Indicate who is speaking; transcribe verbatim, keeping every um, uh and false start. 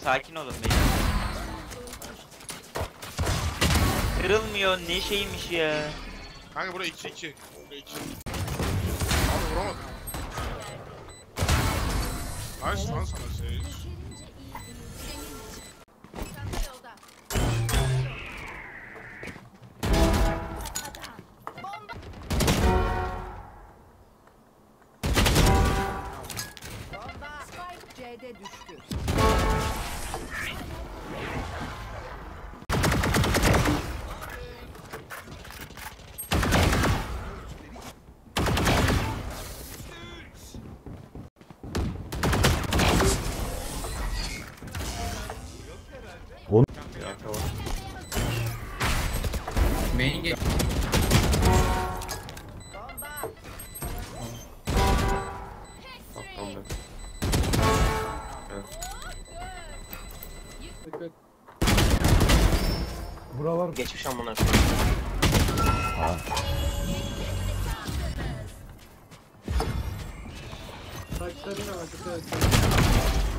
Speaker 1: Sakin olun beyler. Kırılmıyor ne şeymiş ya.
Speaker 2: Kanka buraya iki iki. Buraya iki. Abi vuramadım. Nice lan sana şey.
Speaker 3: C'de düştü.
Speaker 4: Main gel.
Speaker 5: Tamam ben. Evet.
Speaker 6: Buralar
Speaker 5: Geçmiş amına.
Speaker 4: Saçlarına bak.